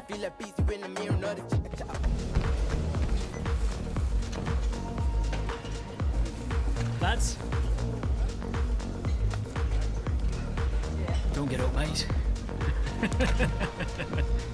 feel like peace when the mirror, not a Lads, don't get up, mate.